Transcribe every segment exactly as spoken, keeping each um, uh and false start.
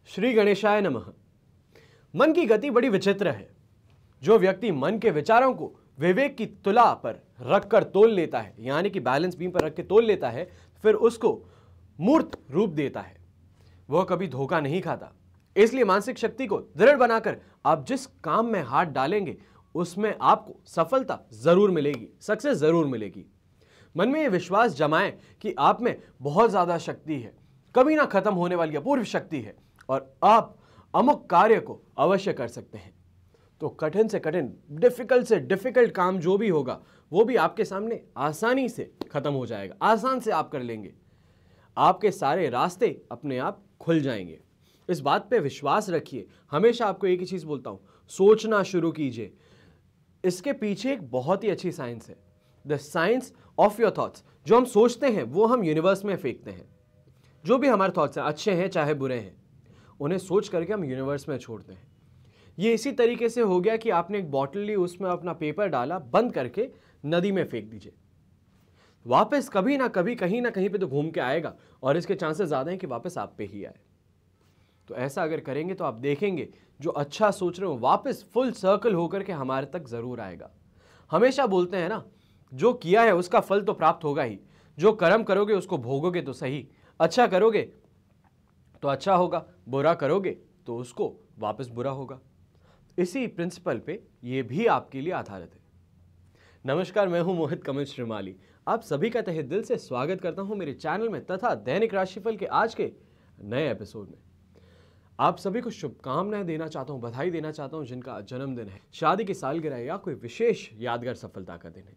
श्री गणेशाय नमः। मन की गति बड़ी विचित्र है। जो व्यक्ति मन के विचारों को विवेक की तुला पर रखकर तोल लेता है, यानी कि बैलेंस बीम पर रख के तोल लेता है, फिर उसको मूर्त रूप देता है, वह कभी धोखा नहीं खाता। इसलिए मानसिक शक्ति को दृढ़ बनाकर आप जिस काम में हाथ डालेंगे उसमें आपको सफलता जरूर मिलेगी, सक्सेस जरूर मिलेगी। मन में यह विश्वास जमाएं कि आप में बहुत ज्यादा शक्ति है, कभी ना खत्म होने वाली अपूर्व शक्ति है और आप अमुक कार्य को अवश्य कर सकते हैं। तो कठिन से कठिन, डिफिकल्ट से डिफिकल्ट काम जो भी होगा वो भी आपके सामने आसानी से खत्म हो जाएगा, आसान से आप कर लेंगे। आपके सारे रास्ते अपने आप खुल जाएंगे। इस बात पे विश्वास रखिए। हमेशा आपको एक ही चीज बोलता हूं, सोचना शुरू कीजिए। इसके पीछे एक बहुत ही अच्छी साइंस है, the science of your thoughts. जो हम सोचते हैं वो हम यूनिवर्स में फेंकते हैं। जो भी हमारे थॉट्स हैं, अच्छे हैं चाहे बुरे हैं, उन्हें सोच करके हम यूनिवर्स में छोड़ते हैं। ये इसी तरीके से हो गया कि आपने एक बॉटल ली, उसमें अपना पेपर डाला, बंद करके नदी में फेंक दीजिए। वापस कभी ना कभी कहीं ना कहीं पे तो घूम के आएगा और इसके चांसेस ज्यादा हैं कि वापस आप पे ही आए। तो ऐसा अगर करेंगे तो आप देखेंगे जो अच्छा सोच रहे हो वापस फुल सर्कल होकर के हमारे तक जरूर आएगा। हमेशा बोलते हैं ना, जो किया है उसका फल तो प्राप्त होगा ही। जो कर्म करोगे उसको भोगोगे तो सही। अच्छा करोगे तो अच्छा होगा, बुरा करोगे तो उसको वापस बुरा होगा। इसी प्रिंसिपल पे ये भी आपके लिए आधारित है। नमस्कार, मैं हूं मोहित कमल श्रीमाली। आप सभी का तहे दिल से स्वागत करता हूं मेरे चैनल में तथा दैनिक राशिफल के आज के नए एपिसोड में। आप सभी को शुभकामनाएं देना चाहता हूं, बधाई देना चाहता हूं जिनका जन्मदिन है, शादी की सालगिरह या कोई विशेष यादगार सफलता का दिन है।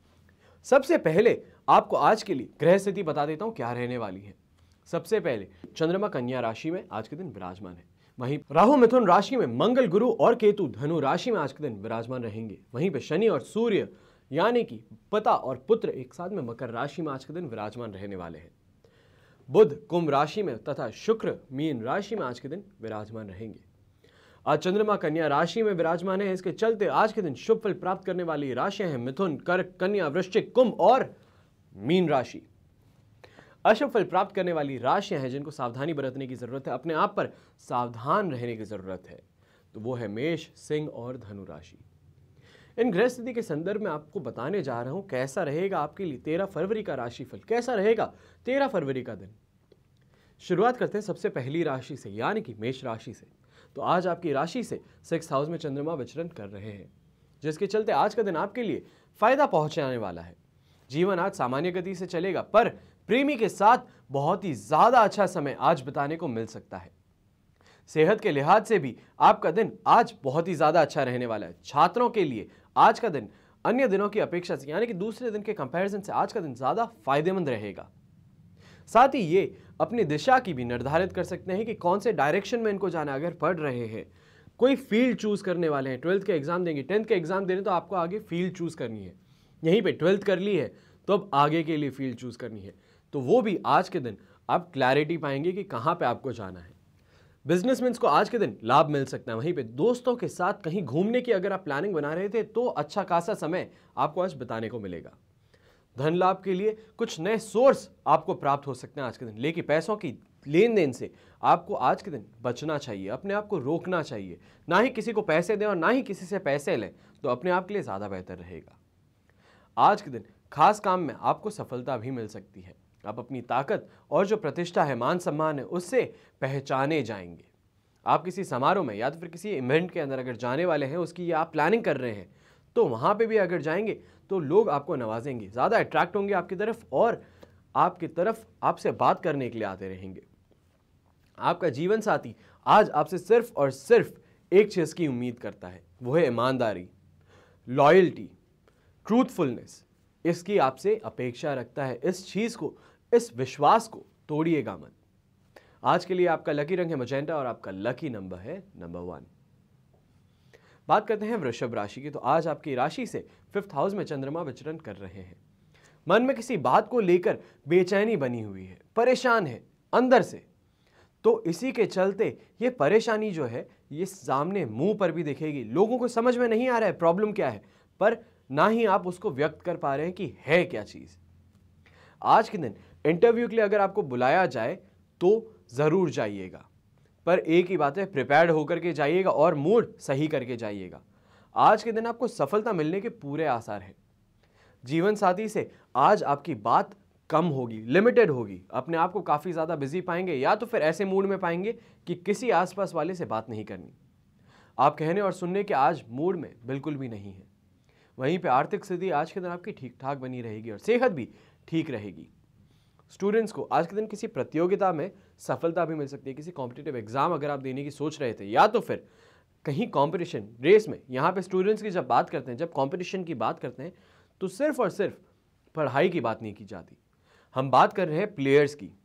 सबसे पहले आपको आज के लिए ग्रह स्थिति बता देता हूं क्या रहने वाली है। सबसे पहले चंद्रमा कन्या राशि में आज के दिन विराजमान है। वहीं राहु मिथुन राशि में, मंगल गुरु और केतु धनु राशि में आज के दिन विराजमान रहेंगे। वहीं पे शनि और सूर्य यानी कि पिता और पुत्र एक साथ में मकर राशि में आज के दिन विराजमान रहने वाले हैं। बुध कुंभ राशि में तथा शुक्र मीन राशि में आज के दिन विराजमान रहेंगे। आज चंद्रमा कन्या राशि में विराजमान है। इसके चलते आज के दिन शुभ फल प्राप्त करने वाली राशियां हैं मिथुन, कर्क, कन्या, वृश्चिक, कुंभ और मीन राशि। अशुभ फल प्राप्त करने वाली राशियां हैं जिनको सावधानी बरतने की जरूरत है, अपने आप पर सावधान रहने की जरूरत है, तो वो है मेष, सिंह और धनु राशि। इन ग्रह स्थिति के संदर्भ में आपको बताने जा रहा हूं कैसा रहेगा आपके लिए तेरह फरवरी का राशिफल। कैसा रहेगा तेरह फरवरी का दिन। शुरुआत करते हैं सबसे पहली राशि से, यानी कि मेष राशि से। तो आज आपकी राशि से सिक्स हाउस में चंद्रमा विचरण कर रहे हैं, जिसके चलते आज का दिन आपके लिए फायदा पहुंचाने वाला है। जीवन आज सामान्य गति से चलेगा, पर प्रेमी के साथ बहुत ही ज्यादा अच्छा समय आज बिताने को मिल सकता है। सेहत के लिहाज से भी आपका दिन आज बहुत ही ज्यादा अच्छा रहने वाला है। छात्रों के लिए आज का दिन अन्य दिनों की अपेक्षा से, यानी कि दूसरे दिन के कंपैरिजन से आज का दिन ज्यादा फायदेमंद रहेगा। साथ ही ये अपनी दिशा की भी निर्धारित कर सकते हैं कि कौन से डायरेक्शन में इनको जाना। अगर पढ़ रहे हैं, कोई फील्ड चूज करने वाले हैं, ट्वेल्थ के एग्जाम देंगे, टेंथ के एग्जाम दे रहे हैं, तो आपको आगे फील्ड चूज करनी है। यहीं पे ट्वेल्थ कर ली है तो अब आगे के लिए फील्ड चूज करनी है, तो वो भी आज के दिन आप क्लैरिटी पाएंगे कि कहां पे आपको जाना है। बिजनेसमैन को आज के दिन लाभ मिल सकता है। वहीं पे दोस्तों के साथ कहीं घूमने की अगर आप प्लानिंग बना रहे थे तो अच्छा खासा समय आपको आज बिताने को मिलेगा। धन लाभ के लिए कुछ नए सोर्स आपको प्राप्त हो सकते हैं आज के दिन, लेकिन पैसों की लेन देन से आपको आज के दिन बचना चाहिए, अपने आप को रोकना चाहिए। ना ही किसी को पैसे दें और ना ही किसी से पैसे लें, तो अपने आप के लिए ज्यादा बेहतर रहेगा। आज के दिन खास काम में आपको सफलता भी मिल सकती है। आप अपनी ताकत और जो प्रतिष्ठा है, मान सम्मान है, उससे पहचाने जाएंगे। आप किसी समारोह में या तो फिर किसी इवेंट के अंदर अगर जाने वाले हैं, उसकी या आप प्लानिंग कर रहे हैं, तो वहां पे भी अगर जाएंगे तो लोग आपको नवाजेंगे, ज्यादा अट्रैक्ट होंगे आपकी तरफ और आपकी तरफ आपसे बात करने के लिए आते रहेंगे। आपका जीवन साथी आज आपसे सिर्फ और सिर्फ एक चीज की उम्मीद करता है, वो है ईमानदारी, लॉयल्टी, ट्रूथफुलनेस। इसकी आपसे अपेक्षा रखता है। इस चीज को, इस विश्वास को तोड़िएगा मत। आज के लिए आपका लकी रंग है मजेंटा और आपका लकी नंबर है नंबर वन। बात करते हैं वृषभ राशि की। तो आज आपकी राशि से फिफ्थ हाउस में चंद्रमा विचरण कर रहे हैं। मन में किसी बात को लेकर बेचैनी बनी हुई है, परेशान है अंदर से, तो इसी के चलते ये परेशानी जो है ये सामने मुंह पर भी दिखेगी। लोगों को समझ में नहीं आ रहा है प्रॉब्लम क्या है, पर ना ही आप उसको व्यक्त कर पा रहे हैं कि है क्या चीज। आज के दिन इंटरव्यू के लिए अगर आपको बुलाया जाए तो जरूर जाइएगा। पर एक ही बात है, प्रिपेयर्ड होकर के जाइएगा और मूड सही करके जाइएगा। आज के दिन आपको सफलता मिलने के पूरे आसार हैं। जीवन साथी से आज आपकी बात कम होगी, लिमिटेड होगी, अपने आप को काफ़ी ज़्यादा बिजी पाएंगे, या तो फिर ऐसे मूड में पाएंगे कि किसी आसपास वाले से बात नहीं करनी। आप कहने और सुनने के आज मूड में बिल्कुल भी नहीं है। वहीं पे आर्थिक स्थिति आज के दिन आपकी ठीक ठाक बनी रहेगी और सेहत भी ठीक रहेगी। स्टूडेंट्स को आज के दिन किसी प्रतियोगिता में सफलता भी मिल सकती है। किसी कॉम्पिटिटिव एग्जाम अगर आप देने की सोच रहे थे, या तो फिर कहीं कंपटीशन रेस में, यहाँ पे स्टूडेंट्स की जब बात करते हैं, जब कंपटीशन की बात करते हैं, तो सिर्फ और सिर्फ पढ़ाई की बात नहीं की जाती। हम बात कर रहे हैं प्लेयर्स की,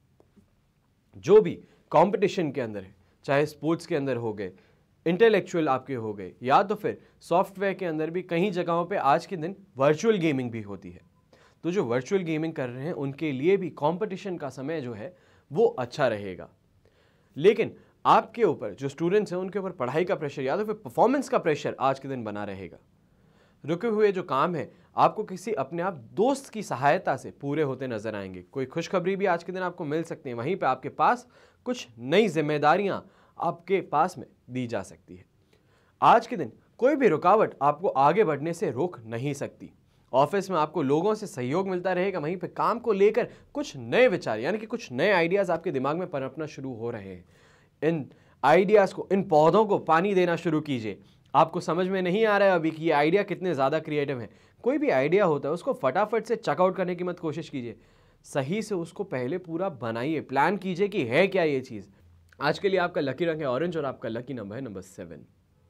जो भी कंपटीशन के अंदर है, चाहे स्पोर्ट्स के अंदर हो गए, इंटेलेक्चुअल आपके हो गए, या तो फिर सॉफ्टवेयर के अंदर भी कई जगहों पे आज के दिन वर्चुअल गेमिंग भी होती है। तो जो वर्चुअल गेमिंग कर रहे हैं उनके लिए भी कंपटीशन का समय जो है वो अच्छा रहेगा। लेकिन आपके ऊपर जो स्टूडेंट्स हैं उनके ऊपर पढ़ाई का प्रेशर या तो फिर परफॉर्मेंस का प्रेशर आज के दिन बना रहेगा। रुके हुए जो काम है आपको किसी अपने आप दोस्त की सहायता से पूरे होते नजर आएंगे। कोई खुशखबरी भी आज के दिन आपको मिल सकती है। वहीं पे आपके पास कुछ नई जिम्मेदारियां आपके पास में दी जा सकती है। आज के दिन कोई भी रुकावट आपको आगे बढ़ने से रोक नहीं सकती। ऑफिस में आपको लोगों से सहयोग मिलता रहेगा। वहीं पे काम को लेकर कुछ नए विचार यानी कि कुछ नए आइडियाज आपके दिमाग में पनपना शुरू हो रहे हैं। इन आइडियाज को, इन पौधों को पानी देना शुरू कीजिए। आपको समझ में नहीं आ रहा है अभी कि ये आइडिया कितने ज़्यादा क्रिएटिव है। कोई भी आइडिया होता है उसको फटाफट से चेकआउट करने की मत कोशिश कीजिए, सही से उसको पहले पूरा बनाइए, प्लान कीजिए कि है क्या ये चीज़। आज के लिए आपका लकी रंग है ऑरेंज और आपका लकी नंबर है नंबर सेवन।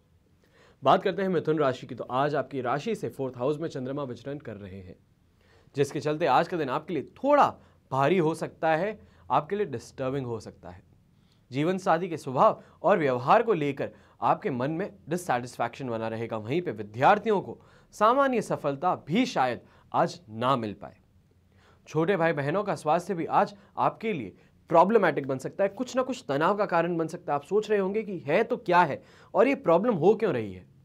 बात करते हैं मिथुन राशि की। तो आज आपकी राशि से फोर्थ हाउस में चंद्रमा विचरण कर रहे हैं, जिसके चलते आज का दिन आपके लिए थोड़ा भारी हो सकता है, आपके लिए डिस्टर्बिंग हो सकता है। जीवन साथी के स्वभाव और व्यवहार को लेकर आपके मन में डिससैटिस्फैक्शन बना रहेगा। वहीं पे विद्यार्थियों को सामान्य सफलता भी शायद आज ना मिल पाए। छोटे भाई बहनों का स्वास्थ्य भी आज आपके लिए प्रॉब्लमैटिक बन सकता है, कुछ ना कुछ तनाव का कारण बन सकता है। आप सोच रहे होंगे कि है तो क्या है और ये प्रॉब्लम हो क्यों रही है।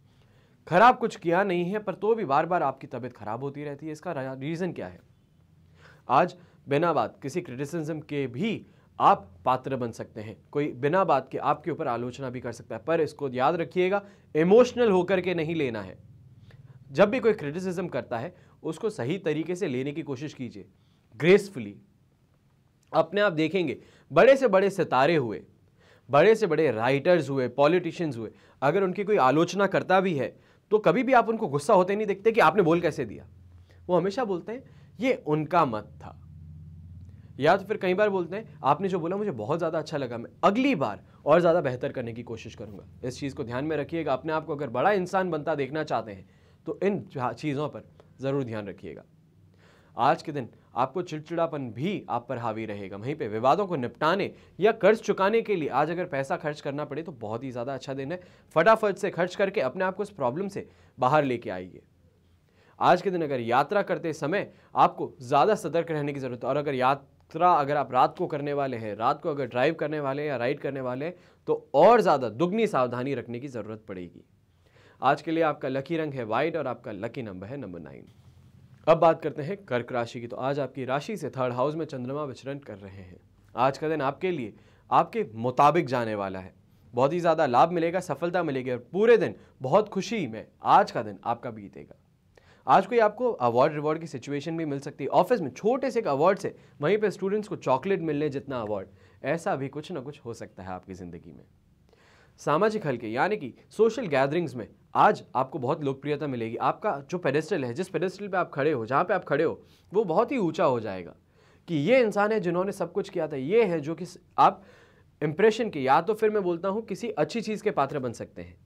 खराब कुछ किया नहीं है पर तो भी बार बार आपकी तबीयत खराब होती रहती है, इसका रीजन क्या है। आज बिना बात किसी क्रिटिसिज्म के भी आप पात्र बन सकते हैं। कोई बिना बात के आपके ऊपर आलोचना भी कर सकता है, पर इसको याद रखिएगा इमोशनल होकर के नहीं लेना है। जब भी कोई क्रिटिसिज्म करता है उसको सही तरीके से लेने की कोशिश कीजिए, ग्रेसफुली। अपने आप देखेंगे बड़े से बड़े सितारे हुए, बड़े से बड़े राइटर्स हुए, पॉलिटिशियंस हुए, अगर उनकी कोई आलोचना करता भी है तो कभी भी आप उनको गुस्सा होते नहीं देखते कि आपने बोल कैसे दिया। वो हमेशा बोलते हैं ये उनका मत था, या तो फिर कई बार बोलते हैं आपने जो बोला मुझे बहुत ज़्यादा अच्छा लगा, मैं अगली बार और ज़्यादा बेहतर करने की कोशिश करूंगा। इस चीज़ को ध्यान में रखिएगा। अपने आप को अगर बड़ा इंसान बनता देखना चाहते हैं तो इन चीज़ों पर ज़रूर ध्यान रखिएगा। आज के दिन आपको चिड़चिड़ापन भी आप पर हावी रहेगा। वहीं पे विवादों को निपटाने या कर्ज चुकाने के लिए आज अगर पैसा खर्च करना पड़े तो बहुत ही ज़्यादा अच्छा दिन है। फटाफट से खर्च करके अपने आप को इस प्रॉब्लम से बाहर लेके आइए। आज के दिन अगर यात्रा करते समय आपको ज़्यादा सतर्क रहने की ज़रूरत है, और अगर यात्रा अगर आप रात को करने वाले हैं, रात को अगर ड्राइव करने वाले हैं या राइड करने वाले हैं तो और ज़्यादा दुगनी सावधानी रखने की ज़रूरत पड़ेगी। आज के लिए आपका लकी रंग है वाइट और आपका लकी नंबर है नंबर नाइन। अब बात करते हैं कर्क राशि की। तो आज आपकी राशि से थर्ड हाउस में चंद्रमा विचरण कर रहे हैं। आज का दिन आपके लिए आपके मुताबिक जाने वाला है। बहुत ही ज़्यादा लाभ मिलेगा, सफलता मिलेगी और पूरे दिन बहुत खुशी में आज का दिन आपका बीतेगा। आज कोई आपको अवार्ड रिवॉर्ड की सिचुएशन भी मिल सकती है। ऑफिस में छोटे से एक अवार्ड से वहीं पे स्टूडेंट्स को चॉकलेट मिलने जितना अवार्ड, ऐसा भी कुछ ना कुछ हो सकता है आपकी ज़िंदगी में। सामाजिक हलके यानी कि सोशल गैदरिंग्स में आज आपको बहुत लोकप्रियता मिलेगी। आपका जो पेडेस्टल है, जिस पेडेस्टल पे आप खड़े हो, जहाँ पे आप खड़े हो, वो बहुत ही ऊंचा हो जाएगा कि ये इंसान है जिन्होंने सब कुछ किया था। ये है जो कि आप इंप्रेशन के, या तो फिर मैं बोलता हूँ किसी अच्छी चीज़ के पात्र बन सकते हैं।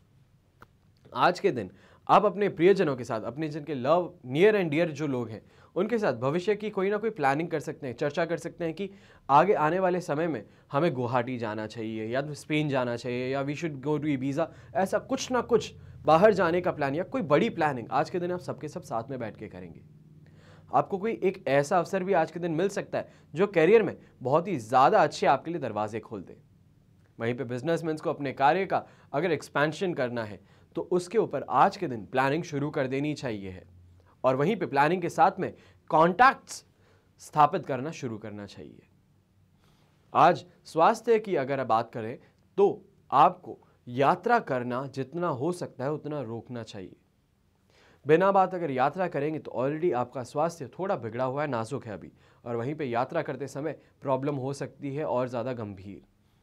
आज के दिन आप अपने प्रियजनों के साथ, अपने जिनके लव नियर एंड डियर जो लोग हैं उनके साथ भविष्य की कोई ना कोई प्लानिंग कर सकते हैं, चर्चा कर सकते हैं कि आगे आने वाले समय में हमें गुवाहाटी जाना चाहिए या तो स्पेन जाना चाहिए या we should go to Ibiza. ऐसा कुछ ना कुछ बाहर जाने का प्लान या कोई बड़ी प्लानिंग आज के दिन आप सबके सब साथ में बैठ के करेंगे। आपको कोई एक ऐसा अवसर भी आज के दिन मिल सकता है जो करियर में बहुत ही ज़्यादा अच्छे आपके लिए दरवाजे खोल दे। वहीं पे बिजनेसमैन को अपने कार्य का अगर एक्सपेंशन करना है तो उसके ऊपर आज के दिन प्लानिंग शुरू कर देनी चाहिए है, और वहीं पे प्लानिंग के साथ में कॉन्टैक्ट्स स्थापित करना शुरू करना चाहिए। आज स्वास्थ्य की अगर बात करें तो आपको यात्रा करना जितना हो सकता है उतना रोकना चाहिए। बिना बात अगर यात्रा करेंगे तो ऑलरेडी आपका स्वास्थ्य थोड़ा बिगड़ा हुआ है, नाजुक है अभी, और वहीं पे यात्रा करते समय प्रॉब्लम हो सकती है और ज़्यादा गंभीर।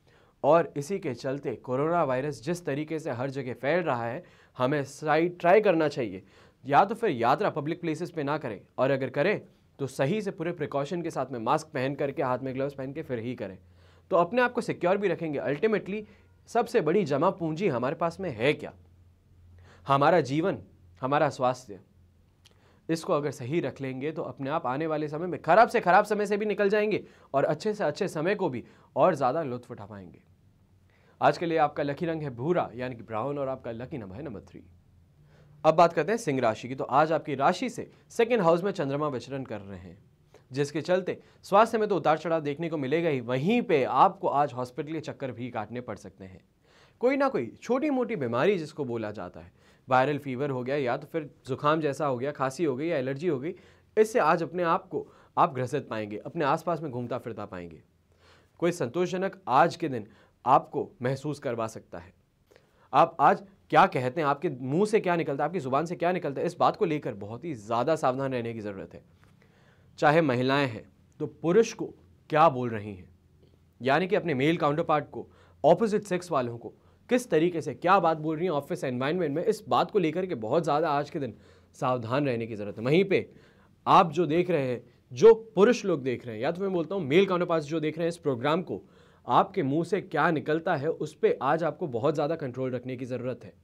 और इसी के चलते कोरोना वायरस जिस तरीके से हर जगह फैल रहा है, हमें साइड ट्राई करना चाहिए या तो फिर यात्रा पब्लिक प्लेसेस पे ना करें, और अगर करें तो सही से पूरे प्रिकॉशन के साथ में मास्क पहन करके, हाथ में ग्लव्स पहन के फिर ही करें, तो अपने आप को सिक्योर भी रखेंगे। अल्टीमेटली सबसे बड़ी जमा पूंजी हमारे पास में है क्या? हमारा जीवन, हमारा स्वास्थ्य। इसको अगर सही रख लेंगे तो अपने आप आने वाले समय में खराब से खराब समय से भी निकल जाएंगे और अच्छे से अच्छे समय को भी और ज़्यादा लुत्फ उठा पाएंगे। आज के लिए आपका लकी रंग है भूरा यानी कि ब्राउन, और आपका लकी नंबर है नंबर थ्री। अब बात करते हैं सिंह राशि की। तो आज आपकी राशि से सेकंड हाउस में चंद्रमा विचरण कर रहे हैं, जिसके चलते स्वास्थ्य में तो उतार चढ़ाव देखने को मिलेगा ही, वहीं पे आपको आज हॉस्पिटल के चक्कर भी काटने पड़ सकते हैं। कोई ना कोई छोटी मोटी बीमारी जिसको बोला जाता है, वायरल फीवर हो गया या तो फिर जुकाम जैसा हो गया, खांसी हो गई या एलर्जी हो गई, इससे आज अपने आप को आप ग्रसित पाएंगे, अपने आसपास में घूमता फिरता पाएंगे। कोई संतोषजनक आज के दिन आपको महसूस करवा सकता है। आप आज क्या कहते हैं, आपके मुंह से क्या निकलता है, आपकी जुबान से क्या निकलता है, इस बात को लेकर बहुत ही ज़्यादा सावधान रहने की ज़रूरत है। चाहे महिलाएं हैं तो पुरुष को क्या बोल रही हैं, यानी कि अपने मेल काउंटर पार्ट को, ऑपोजिट सेक्स वालों को किस तरीके से क्या बात बोल रही हैं ऑफिस एनवायरनमेंट में, इस बात को लेकर के बहुत ज़्यादा आज के दिन सावधान रहने की ज़रूरत है। वहीं पे आप जो देख रहे हैं, जो पुरुष लोग देख रहे हैं, या तो मैं बोलता हूँ मेल काउंटर पार्ट्स जो देख रहे हैं इस प्रोग्राम को, आपके मुंह से क्या निकलता है उस पर आज आपको बहुत ज़्यादा कंट्रोल रखने की ज़रूरत है।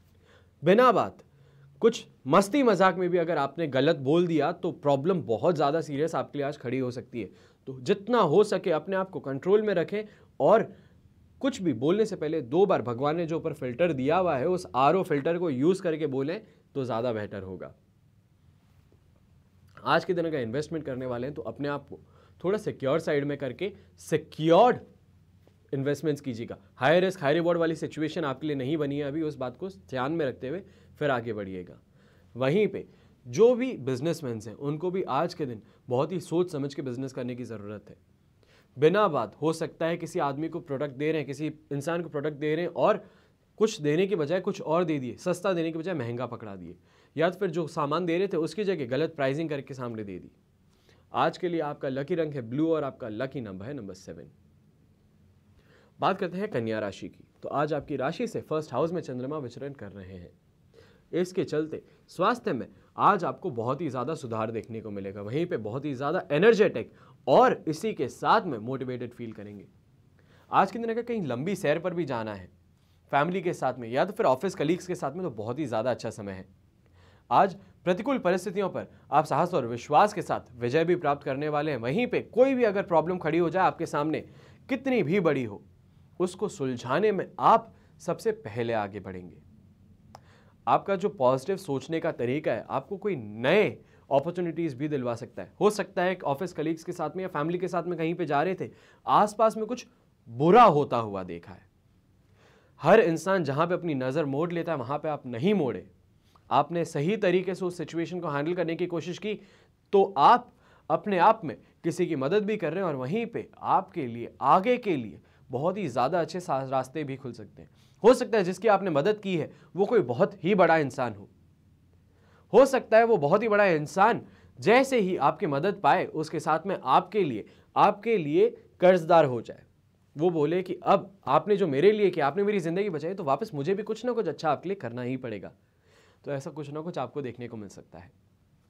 बिना बात कुछ मस्ती मजाक में भी अगर आपने गलत बोल दिया तो प्रॉब्लम बहुत ज़्यादा सीरियस आपके लिए आज खड़ी हो सकती है। तो जितना हो सके अपने आप को कंट्रोल में रखें, और कुछ भी बोलने से पहले दो बार भगवान ने जो ऊपर फिल्टर दिया हुआ है उस आर ओ फिल्टर को यूज़ करके बोलें तो ज़्यादा बेहतर होगा। आज के दिन अगर इन्वेस्टमेंट करने वाले हैं तो अपने आप को थोड़ा सिक्योर साइड में करके सिक्योर्ड इन्वेस्टमेंट्स कीजिएगा। हाई रिस्क हाई रिवॉर्ड वाली सिचुएशन आपके लिए नहीं बनी है अभी, उस बात को ध्यान में रखते हुए फिर आगे बढ़िएगा। वहीं पे जो भी बिजनेसमैन हैं उनको भी आज के दिन बहुत ही सोच समझ के बिजनेस करने की ज़रूरत है। बिना बात हो सकता है किसी आदमी को प्रोडक्ट दे रहे हैं, किसी इंसान को प्रोडक्ट दे रहे हैं और कुछ देने के बजाय कुछ और दे दिए, सस्ता देने के बजाय महंगा पकड़ा दिए, या तो फिर जो सामान दे रहे थे उसकी जगह गलत प्राइसिंग करके सामने दे दी। आज के लिए आपका लकी रंग है ब्लू और आपका लकी नंबर है नंबर सेवन। बात करते हैं कन्या राशि की। तो आज आपकी राशि से फर्स्ट हाउस में चंद्रमा विचरण कर रहे हैं, इसके चलते स्वास्थ्य में आज आपको बहुत ही ज़्यादा सुधार देखने को मिलेगा। वहीं पे बहुत ही ज़्यादा एनर्जेटिक और इसी के साथ में मोटिवेटेड फील करेंगे। आज के दिन अगर कहीं लंबी सैर पर भी जाना है फैमिली के साथ में या तो फिर ऑफिस कलीग्स के साथ में, तो बहुत ही ज़्यादा अच्छा समय है। आज प्रतिकूल परिस्थितियों पर आप साहस और विश्वास के साथ विजय भी प्राप्त करने वाले हैं। वहीं पे कोई भी अगर प्रॉब्लम खड़ी हो जाए आपके सामने, कितनी भी बड़ी हो, उसको सुलझाने में आप सबसे पहले आगे बढ़ेंगे। आपका जो पॉजिटिव सोचने का तरीका है आपको कोई नए अपॉर्चुनिटीज़ भी दिलवा सकता है। हो सकता है ऑफिस कलीग्स के साथ में या फैमिली के साथ में कहीं पे जा रहे थे, आसपास में कुछ बुरा होता हुआ देखा है। हर इंसान जहां पे अपनी नज़र मोड़ लेता है वहां पे आप नहीं मोड़े, आपने सही तरीके से उस सिचुएशन को हैंडल करने की कोशिश की, तो आप अपने आप में किसी की मदद भी कर रहे हैं और वहीं पे आपके लिए आगे के लिए बहुत ही ज़्यादा अच्छे रास्ते भी खुल सकते हैं। हो सकता है जिसकी आपने मदद की है वो कोई बहुत ही बड़ा इंसान हो हो सकता है वो बहुत ही बड़ा इंसान जैसे ही आपकी मदद पाए उसके साथ में आपके लिए आपके लिए कर्जदार हो जाए। वो बोले कि अब आपने जो मेरे लिए किया, आपने मेरी ज़िंदगी बचाई, तो वापस मुझे भी कुछ ना कुछ अच्छा आपके लिए करना ही पड़ेगा। तो ऐसा कुछ ना कुछ आपको देखने को मिल सकता है।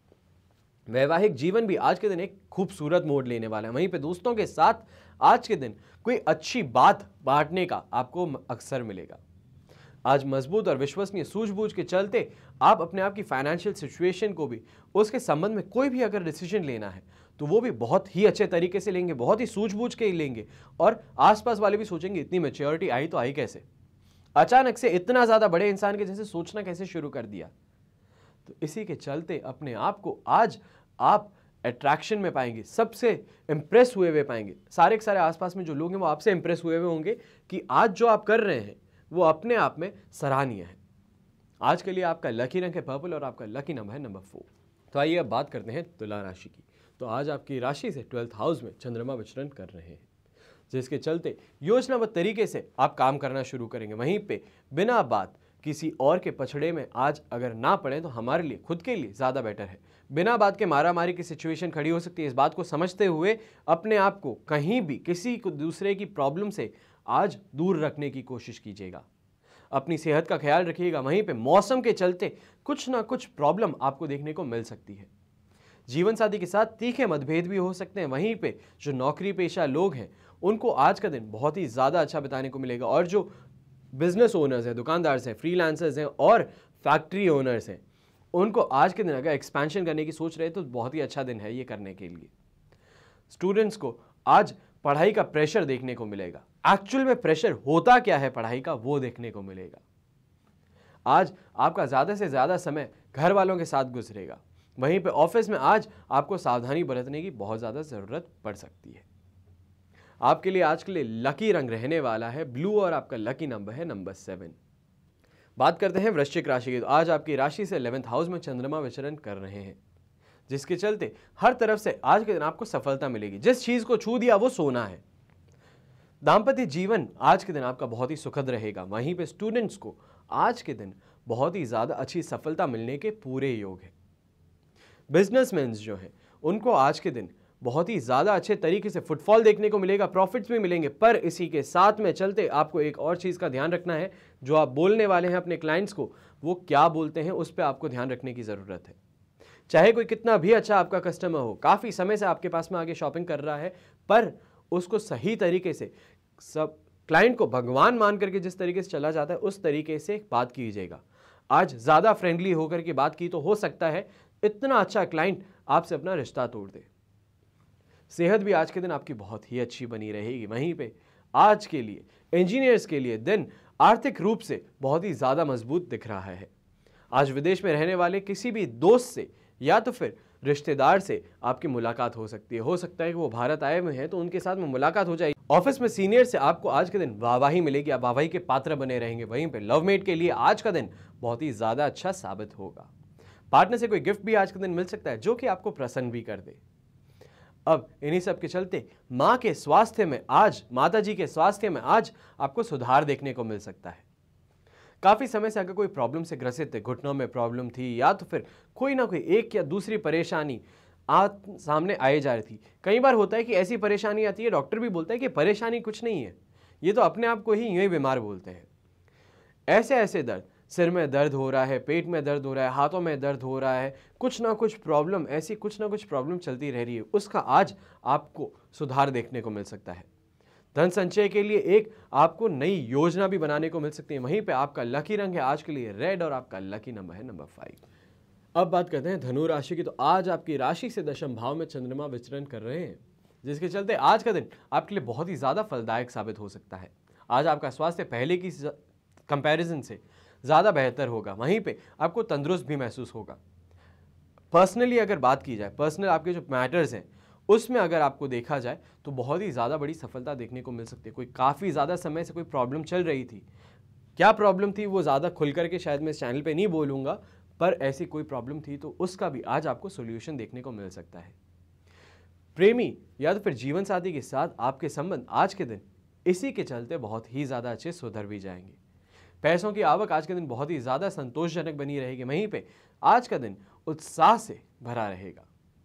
वैवाहिक जीवन भी आज के दिन एक खूबसूरत मोड़ लेने वाला है। वहीं पे दोस्तों के साथ आज के दिन कोई अच्छी बात बांटने का आपको अक्सर मिलेगा। आज मजबूत और विश्वसनीय सूझबूझ के चलते आप अपने आप की फाइनेंशियल सिचुएशन को भी, उसके संबंध में कोई भी अगर डिसीजन लेना है तो वो भी बहुत ही अच्छे तरीके से लेंगे, बहुत ही सूझबूझ के ही लेंगे। और आसपास वाले भी सोचेंगे इतनी मैच्योरिटी आई तो आई कैसे, अचानक से इतना ज़्यादा बड़े इंसान के जैसे सोचना कैसे शुरू कर दिया। तो इसी के चलते अपने आप को आज आप अट्रैक्शन में पाएंगे, सबसे इंप्रेस हुए हुए पाएंगे। सारे के सारे आसपास में जो लोग हैं वो आपसे इंप्रेस हुए हुए होंगे कि आज जो आप कर रहे हैं वो अपने आप में सराहनीय है। आज के लिए आपका लकी रंग है पर्पल और आपका लकी नंबर है नंबर फोर। तो आइए अब बात करते हैं तुला राशि की। तो आज आपकी राशि से ट्वेल्थ हाउस में चंद्रमा विचरण कर रहे हैं। जिसके चलते योजनाबद्ध तरीके से आप काम करना शुरू करेंगे। वहीं पे बिना बात किसी और के पछड़े में आज अगर ना पड़े तो हमारे लिए, खुद के लिए ज़्यादा बेटर है। बिना बात के मारामारी की सिचुएशन खड़ी हो सकती है। इस बात को समझते हुए अपने आप को कहीं भी किसी को दूसरे की प्रॉब्लम से आज दूर रखने की कोशिश कीजिएगा। अपनी सेहत का ख्याल रखिएगा। वहीं पे मौसम के चलते कुछ ना कुछ प्रॉब्लम आपको देखने को मिल सकती है। जीवन साथी के साथ तीखे मतभेद भी हो सकते हैं। वहीं पे जो नौकरी पेशा लोग हैं उनको आज का दिन बहुत ही ज़्यादा अच्छा बिताने को मिलेगा। और जो बिजनेस ओनर्स हैं, दुकानदार हैं, फ्रीलांसर्स हैं और फैक्ट्री ओनर्स हैं, उनको आज के दिन अगर एक्सपेंशन करने की सोच रहे हैं तो बहुत ही अच्छा दिन है ये करने के लिए। स्टूडेंट्स को आज पढ़ाई का प्रेशर देखने को मिलेगा। एक्चुअल में प्रेशर होता क्या है पढ़ाई का वो देखने को मिलेगा। आज आपका ज़्यादा से ज़्यादा समय घर वालों के साथ गुजरेगा। वहीं पे ऑफिस में आज आपको सावधानी बरतने की बहुत ज़्यादा ज़रूरत पड़ सकती है। आपके लिए आज के लिए लकी रंग रहने वाला है ब्लू और आपका लकी नंबर है नंबर सेवन। बात करते हैं वृश्चिक राशि की। तो आज आपकी राशि से इलेवेंथ हाउस में चंद्रमा विचरण कर रहे हैं, जिसके चलते हर तरफ से आज के दिन आपको सफलता मिलेगी। जिस चीज को छू दिया वो सोना है। दाम्पत्य जीवन आज के दिन आपका बहुत ही सुखद रहेगा। वहीं पे स्टूडेंट्स को आज के दिन बहुत ही ज्यादा अच्छी सफलता मिलने के पूरे योग है। बिजनेसमैन जो हैं उनको आज के दिन बहुत ही ज़्यादा अच्छे तरीके से फुटफॉल देखने को मिलेगा, प्रॉफिट्स भी मिलेंगे। पर इसी के साथ में चलते आपको एक और चीज़ का ध्यान रखना है। जो आप बोलने वाले हैं अपने क्लाइंट्स को, वो क्या बोलते हैं उस पर आपको ध्यान रखने की ज़रूरत है। चाहे कोई कितना भी अच्छा आपका कस्टमर हो, काफ़ी समय से आपके पास में आगे शॉपिंग कर रहा है, पर उसको सही तरीके से, सब क्लाइंट को भगवान मान करके जिस तरीके से चला जाता है उस तरीके से बात कीजिएगा। आज ज़्यादा फ्रेंडली होकर के बात की तो हो सकता है इतना अच्छा क्लाइंट आपसे अपना रिश्ता तोड़ दे। सेहत भी आज के दिन आपकी बहुत ही अच्छी बनी रहेगी। वहीं पे आज के लिए इंजीनियर्स के लिए दिन आर्थिक रूप से बहुत ही ज़्यादा मजबूत दिख रहा है। आज विदेश में रहने वाले किसी भी दोस्त से या तो फिर रिश्तेदार से आपकी मुलाकात हो सकती है। हो सकता है कि वो भारत आए हुए हैं तो उनके साथ में मुलाकात हो जाएगी। ऑफिस में सीनियर से आपको आज के दिन वाहवाही मिलेगी, आप वाहवाही के पात्र बने रहेंगे। वहीं पे लवमेट के लिए आज का दिन बहुत ही ज़्यादा अच्छा साबित होगा। पार्टनर से कोई गिफ्ट भी आज के दिन मिल सकता है जो कि आपको प्रसन्न भी कर दे। अब इन्हीं सब के चलते माँ के स्वास्थ्य में आज, माता जी के स्वास्थ्य में आज आपको सुधार देखने को मिल सकता है। काफ़ी समय से अगर कोई प्रॉब्लम से ग्रसित थे, घुटनों में प्रॉब्लम थी या तो फिर कोई ना कोई एक या दूसरी परेशानी आज सामने आए जा रही थी। कई बार होता है कि ऐसी परेशानी आती है, डॉक्टर भी बोलता है कि परेशानी कुछ नहीं है, ये तो अपने आप को ही यूँ ही बीमार बोलते हैं। ऐसे ऐसे दर्द, सिर में दर्द हो रहा है, पेट में दर्द हो रहा है, हाथों में दर्द हो रहा है, कुछ ना कुछ प्रॉब्लम, ऐसी कुछ ना कुछ प्रॉब्लम चलती रह रही है, उसका आज आपको सुधार देखने को मिल सकता है। धन संचय के लिए एक आपको नई योजना भी बनाने को मिल सकती है। वहीं पे आपका लकी रंग है आज के लिए रेड और आपका लकी नंबर है नंबर फाइव। अब बात करते हैं धनु राशि की। तो आज आपकी राशि से दशम भाव में चंद्रमा विचरण कर रहे हैं, जिसके चलते आज का दिन आपके लिए बहुत ही ज़्यादा फलदायक साबित हो सकता है। आज आपका स्वास्थ्य पहले की कंपैरिजन से ज़्यादा बेहतर होगा। वहीं पे आपको तंदुरुस्त भी महसूस होगा। पर्सनली अगर बात की जाए, पर्सनल आपके जो मैटर्स हैं उसमें अगर आपको देखा जाए तो बहुत ही ज़्यादा बड़ी सफलता देखने को मिल सकती है। कोई काफ़ी ज़्यादा समय से कोई प्रॉब्लम चल रही थी, क्या प्रॉब्लम थी वो ज़्यादा खुल करके शायद मैं इस चैनल पे नहीं बोलूँगा, पर ऐसी कोई प्रॉब्लम थी तो उसका भी आज आपको सोल्यूशन देखने को मिल सकता है। प्रेमी या तो फिर जीवन साथी के साथ आपके संबंध आज के दिन इसी के चलते बहुत ही ज़्यादा अच्छे सुधर भी जाएंगे। पैसों की आवक आज के दिन बहुत ही ज़्यादा संतोषजनक बनी रहेगी। वहीं पे आज का दिन उत्साह से भरा रहेगा।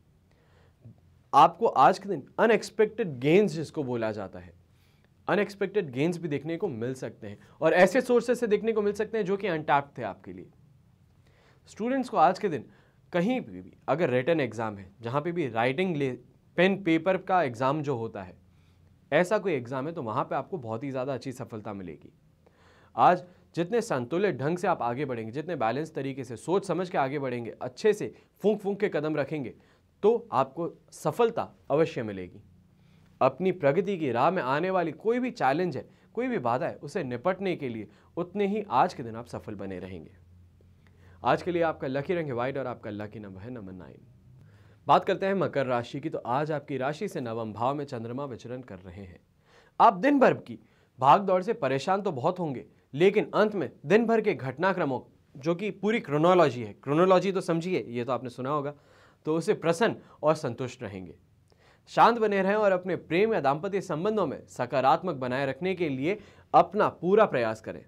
आपको आज के दिन अनएक्सपेक्टेड गेन्स जिसको बोला जाता है, अनएक्सपेक्टेड गेन्स भी देखने को मिल सकते हैं और ऐसे सोर्सेस से देखने को मिल सकते हैं जो कि अनटैप्ड थे आपके लिए। स्टूडेंट्स को आज के दिन कहीं भी, भी अगर रिटन एग्जाम है, जहाँ पे भी राइटिंग ले पेन पेपर का एग्जाम जो होता है, ऐसा कोई एग्जाम है तो वहाँ पे आपको बहुत ही ज़्यादा अच्छी सफलता मिलेगी। आज जितने संतुलित ढंग से आप आगे बढ़ेंगे, जितने बैलेंस तरीके से सोच समझ के आगे बढ़ेंगे, अच्छे से फूंक फूंक के कदम रखेंगे तो आपको सफलता अवश्य मिलेगी। अपनी प्रगति की राह में आने वाली कोई भी चैलेंज है, कोई भी बाधा है, उसे निपटने के लिए उतने ही आज के दिन आप सफल बने रहेंगे। आज के लिए आपका लकी रंग है व्हाइट और आपका लकी नंबर है नंबर नाइन। बात करते हैं मकर राशि की। तो आज आपकी राशि से नवम भाव में चंद्रमा विचरण कर रहे हैं। आप दिन भर की भाग दौड़ से परेशान तो बहुत होंगे, लेकिन अंत में दिन भर के घटनाक्रमों जो कि पूरी क्रोनोलॉजी है, क्रोनोलॉजी तो समझिए, ये तो आपने सुना होगा, तो उसे प्रसन्न और संतुष्ट रहेंगे। शांत बने रहें और अपने प्रेम या दाम्पत्य संबंधों में सकारात्मक बनाए रखने के लिए अपना पूरा प्रयास करें।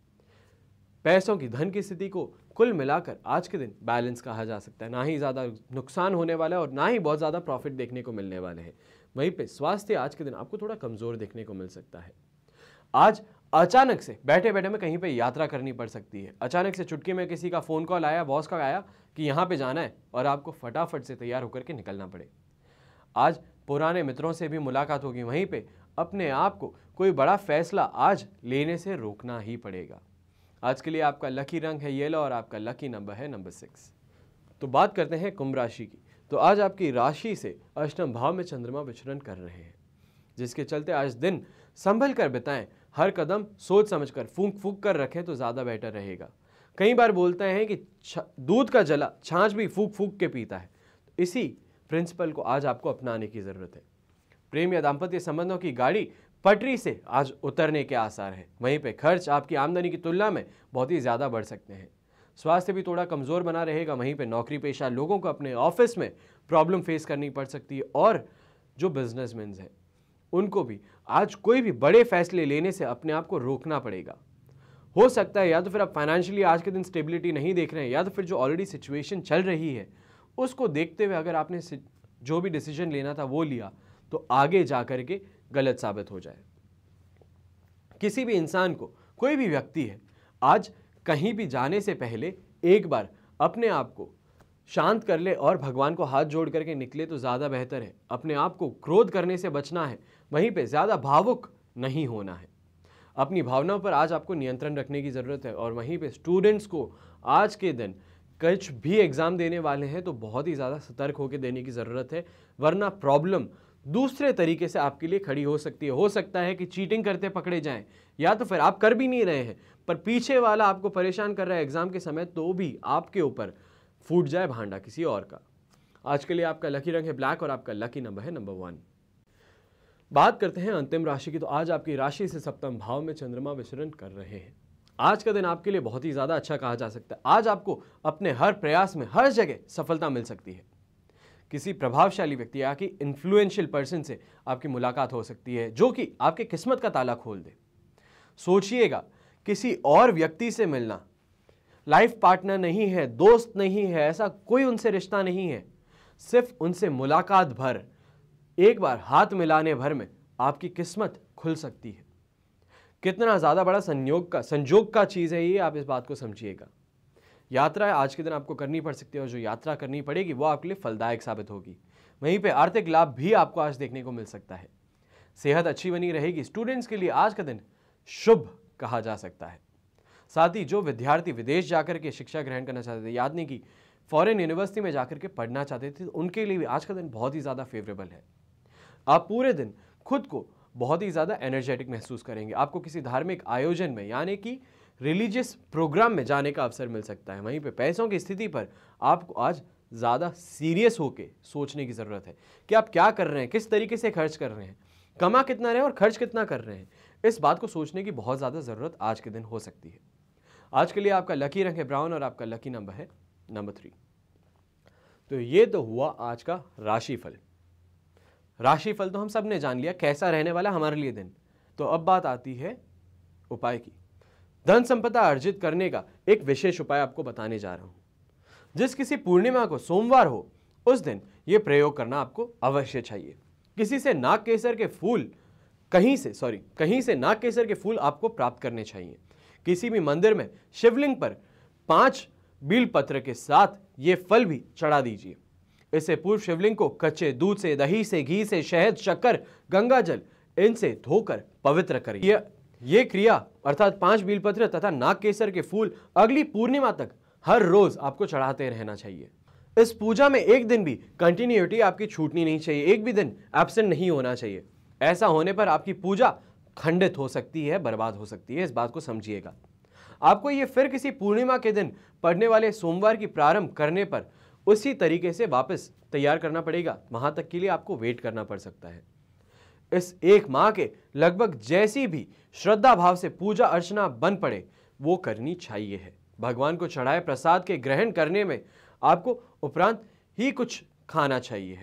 पैसों की धन की स्थिति को कुल मिलाकर आज के दिन बैलेंस कहा जा सकता है। ना ही ज़्यादा नुकसान होने वाला है और ना ही बहुत ज़्यादा प्रॉफिट देखने को मिलने वाले हैं। वहीं पे स्वास्थ्य आज के दिन आपको थोड़ा कमज़ोर देखने को मिल सकता है। आज अचानक से बैठे बैठे में कहीं पे यात्रा करनी पड़ सकती है। अचानक से चुटकी में किसी का फ़ोन कॉल आया, बॉस का आया कि यहाँ पे जाना है और आपको फटाफट से तैयार होकर के निकलना पड़े। आज पुराने मित्रों से भी मुलाकात होगी। वहीं पे अपने आप को कोई बड़ा फैसला आज लेने से रोकना ही पड़ेगा। आज के लिए आपका लकी रंग है येलो और आपका लकी नंबर है नंबर सिक्स। तो बात करते हैं कुंभ राशि की। तो आज आपकी राशि से अष्टम भाव में चंद्रमा विचरण कर रहे हैं, जिसके चलते आज दिन संभल कर बिताएं। हर कदम सोच समझकर फूंक फूंक कर रखें तो ज़्यादा बेटर रहेगा। कई बार बोलते हैं कि दूध का जला छाछ भी फूंक फूंक के पीता है। तो इसी प्रिंसिपल को आज आपको अपनाने की ज़रूरत है। प्रेम या दाम्पत्य संबंधों की गाड़ी पटरी से आज उतरने के आसार हैं। वहीं पे खर्च आपकी आमदनी की तुलना में बहुत ही ज़्यादा बढ़ सकते हैं। स्वास्थ्य भी थोड़ा कमज़ोर बना रहेगा। वहीं पे नौकरी पेशा लोगों को अपने ऑफिस में प्रॉब्लम फेस करनी पड़ सकती है और जो बिजनेसमैन हैं उनको भी आज कोई भी बड़े फैसले लेने से अपने आप को रोकना पड़ेगा। हो सकता है या तो फिर आप फाइनेंशियली आज के दिन स्टेबिलिटी नहीं देख रहे हैं या तो फिर जो ऑलरेडी सिचुएशन चल रही है उसको देखते हुए अगर आपने जो भी डिसीजन लेना था वो लिया तो आगे जा कर के गलत साबित हो जाए। किसी भी इंसान को, कोई भी व्यक्ति है, आज कहीं भी जाने से पहले एक बार अपने आप को शांत कर ले और भगवान को हाथ जोड़ करके निकले तो ज़्यादा बेहतर है। अपने आप को क्रोध करने से बचना है, वहीं पे ज़्यादा भावुक नहीं होना है। अपनी भावनाओं पर आज आपको नियंत्रण रखने की ज़रूरत है। और वहीं पे स्टूडेंट्स को आज के दिन कुछ भी एग्ज़ाम देने वाले हैं तो बहुत ही ज़्यादा सतर्क होकर देने की ज़रूरत है, वरना प्रॉब्लम दूसरे तरीके से आपके लिए खड़ी हो सकती है। हो सकता है कि चीटिंग करते पकड़े जाएं या तो फिर आप कर भी नहीं रहे हैं पर पीछे वाला आपको परेशान कर रहा है एग्ज़ाम के समय, तो भी आपके ऊपर फूट जाए भांडा किसी और का। आज के लिए आपका लकी रंग है ब्लैक और आपका लकी नंबर है नंबर वन। बात करते हैं अंतिम राशि की। तो आज आपकी राशि से सप्तम भाव में चंद्रमा विचरण कर रहे हैं। आज का दिन आपके लिए बहुत ही ज़्यादा अच्छा कहा जा सकता है। आज आपको अपने हर प्रयास में हर जगह सफलता मिल सकती है। किसी प्रभावशाली व्यक्ति या कि इन्फ्लुएंशियल पर्सन से आपकी मुलाकात हो सकती है जो कि आपके किस्मत का ताला खोल दे। सोचिएगा, किसी और व्यक्ति से मिलना, लाइफ पार्टनर नहीं है, दोस्त नहीं है, ऐसा कोई उनसे रिश्ता नहीं है, सिर्फ उनसे मुलाकात भर, एक बार हाथ मिलाने भर में आपकी किस्मत खुल सकती है। कितना ज़्यादा बड़ा संयोग का संजोग का चीज़ है ये, आप इस बात को समझिएगा। यात्रा आज के दिन आपको करनी पड़ सकती है और जो यात्रा करनी पड़ेगी वो आपके लिए फलदायक साबित होगी। वहीं पे आर्थिक लाभ भी आपको आज देखने को मिल सकता है। सेहत अच्छी बनी रहेगी। स्टूडेंट्स के लिए आज का दिन शुभ कहा जा सकता है। साथ ही जो विद्यार्थी विदेश जाकर के शिक्षा ग्रहण करना चाहते थे, याद नहीं कि फॉरेन यूनिवर्सिटी में जाकर के पढ़ना चाहते थे, उनके लिए भी आज का दिन बहुत ही ज़्यादा फेवरेबल है। आप पूरे दिन खुद को बहुत ही ज़्यादा एनर्जेटिक महसूस करेंगे। आपको किसी धार्मिक आयोजन में यानी कि रिलीजियस प्रोग्राम में जाने का अवसर मिल सकता है। वहीं पे पैसों की स्थिति पर आपको आज ज़्यादा सीरियस होकर सोचने की ज़रूरत है कि आप क्या कर रहे हैं, किस तरीके से खर्च कर रहे हैं, कमा कितना रहे हैं और खर्च कितना कर रहे हैं। इस बात को सोचने की बहुत ज़्यादा ज़रूरत आज के दिन हो सकती है। आज के लिए आपका लकी रंग है ब्राउन और आपका लकी नंबर है नंबर थ्री। तो ये तो हुआ आज का राशिफल। राशिफल तो हम सब ने जान लिया कैसा रहने वाला हमारे लिए दिन। तो अब बात आती है उपाय की। धन संपदा अर्जित करने का एक विशेष उपाय आपको बताने जा रहा हूं। जिस किसी पूर्णिमा को सोमवार हो उस दिन यह प्रयोग करना आपको अवश्य चाहिए। किसी से नाग केसर के फूल कहीं से सॉरी कहीं से नाग केसर के फूल आपको प्राप्त करने चाहिए। किसी भी मंदिर में शिवलिंग पर पांच बील पत्र के साथ ये फल भी चढ़ा दीजिए। इससे पूर्व शिवलिंग को कच्चे दूध से, दही से, घी से, शहद, शक्कर, गंगा जल इनसे धोकर पवित्र करिए। ये क्रिया अर्थात पांच बीलपत्र तथा नाग केसर के फूल अगली पूर्णिमा तक हर रोज आपको चढ़ाते रहना चाहिए। इस पूजा में एक दिन भी कंटिन्यूटी आपकी छूटनी नहीं चाहिए, एक भी दिन एब्सेंट नहीं होना चाहिए। ऐसा होने पर आपकी पूजा खंडित हो सकती है, बर्बाद हो सकती है। इस बात को समझिएगा। आपको ये फिर किसी पूर्णिमा के दिन पड़ने वाले सोमवार की प्रारंभ करने पर उसी तरीके से वापस तैयार करना पड़ेगा। वहां तक के लिए आपको वेट करना पड़ सकता है। इस एक माह के लगभग जैसी भी श्रद्धा भाव से पूजा अर्चना बन पड़े वो करनी चाहिए है। भगवान को चढ़ाए प्रसाद के ग्रहण करने में आपको उपरांत ही कुछ खाना चाहिए है।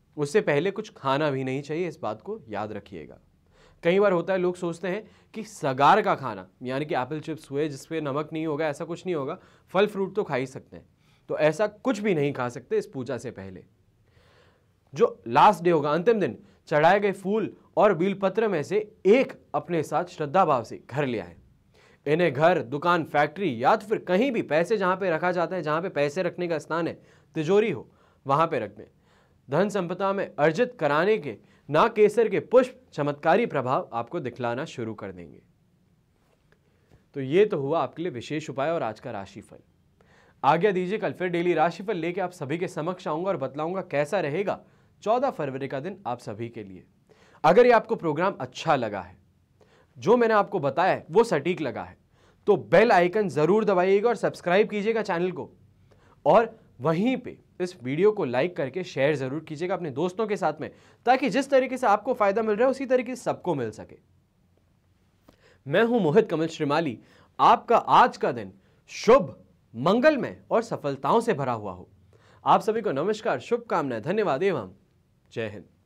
उससे पहले कुछ खाना भी नहीं चाहिए, इस बात को याद रखिएगा। कई बार होता है, लोग सोचते हैं कि सगार का खाना यानी कि एप्पल चिप्स हुए जिसपे नमक नहीं होगा, ऐसा कुछ नहीं होगा, फल फ्रूट तो खा ही सकते हैं। तो ऐसा कुछ भी नहीं खा सकते इस पूजा से पहले। जो लास्ट डे होगा, अंतिम दिन, चढ़ाए गए फूल और बीलपत्र में से एक अपने साथ श्रद्धा भाव से घर ले आए। इन्हें घर, दुकान, फैक्ट्री या तो फिर कहीं भी पैसे जहां पे रखा जाता है, जहां पे पैसे रखने का स्थान है, तिजोरी हो, वहां पे रख दें। धन संपदा में अर्जित कराने के ना केसर के पुष्प चमत्कारी प्रभाव आपको दिखलाना शुरू कर देंगे। तो ये तो हुआ आपके लिए विशेष उपाय और आज का राशिफल। आज्ञा दीजिए, कल फिर डेली राशिफल लेके आप सभी के समक्ष आऊंगा और बतलाऊंगा कैसा रहेगा चौदह फरवरी का दिन आप सभी के लिए। अगर ये आपको प्रोग्राम अच्छा लगा है, जो मैंने आपको बताया है वो सटीक लगा है, तो बेल आइकन जरूर दबाइएगा और सब्सक्राइब कीजिएगा चैनल को, और वहीं पे इस वीडियो को लाइक करके शेयर जरूर कीजिएगा अपने दोस्तों के साथ में, ताकि जिस तरीके से आपको फायदा मिल रहा है उसी तरीके से सबको मिल सके। मैं हूं मोहित कमल श्रीमाली। आपका आज का दिन शुभ, मंगलमय और सफलताओं से भरा हुआ हो। आप सभी को नमस्कार, शुभकामनाएं, धन्यवाद एवं जय हिंद।